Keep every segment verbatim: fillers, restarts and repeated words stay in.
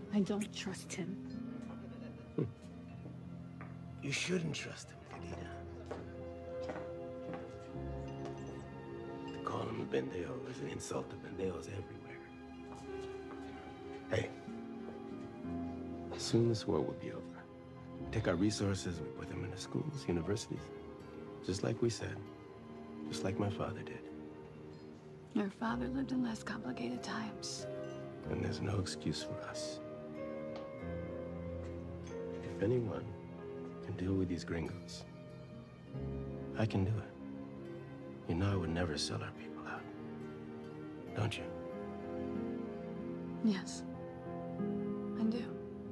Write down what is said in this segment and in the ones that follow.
I don't trust him. You shouldn't trust him, Khadija. To call him a Bendeo is an insult to Bendeos everywhere. Hey, soon this war will be over. Take our resources, we put them into schools, universities, just like we said, just like my father did. Your father lived in less complicated times. And there's no excuse for us. If anyone can deal with these gringos, I can do it. You know I would never sell our people out, don't you? Yes, I do.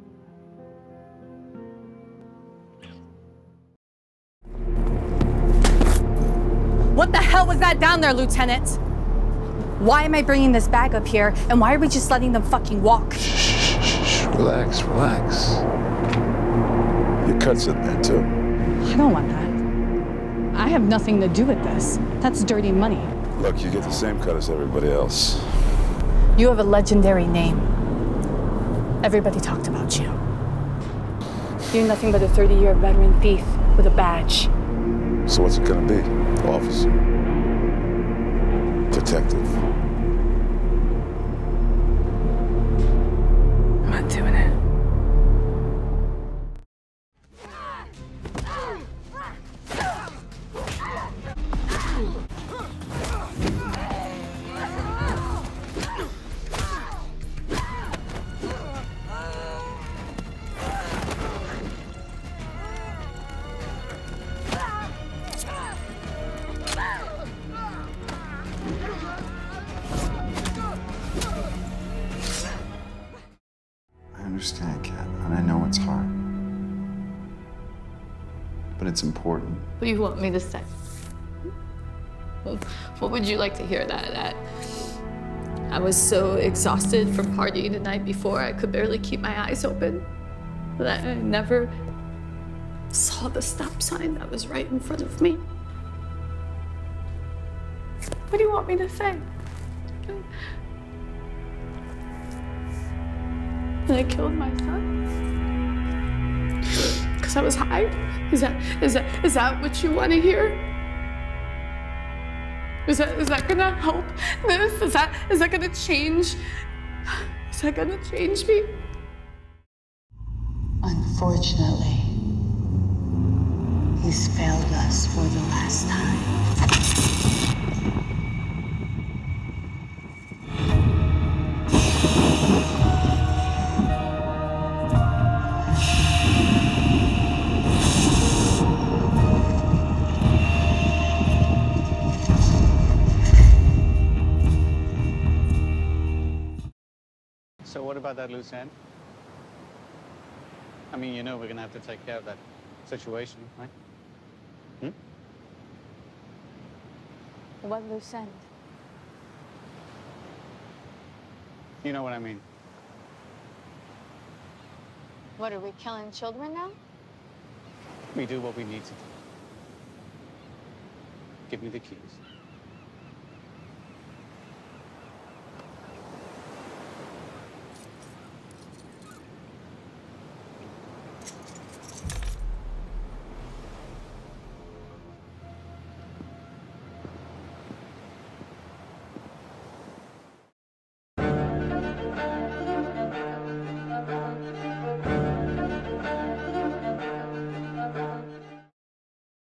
What the hell was that down there, Lieutenant? Why am I bringing this bag up here, and why are we just letting them fucking walk? Shh, shh, shh, relax, relax. Your cut's in there, too. I don't want that. I have nothing to do with this. That's dirty money. Look, you get the same cut as everybody else. You have a legendary name. Everybody talked about you. You're nothing but a thirty-year veteran thief with a badge. So what's it gonna be? Officer? Detective? I'm not doing it. I understand, Kat, and I know it's hard. But it's important. What do you want me to say? What would you like to hear? That, that I was so exhausted from partying the night before I could barely keep my eyes open. That I never saw the stop sign that was right in front of me. What do you want me to say? And I killed my son? Because I was high? Is that, is that, is that what you want to hear? Is that, is that gonna help this? Is that, is that gonna change? Is that gonna change me? Unfortunately, he's failed us for the last time. So what about that loose end? I mean, you know we're gonna have to take care of that situation, right? Hmm? What loose end? You know what I mean. What, are we killing children now? We do what we need to do. Give me the keys.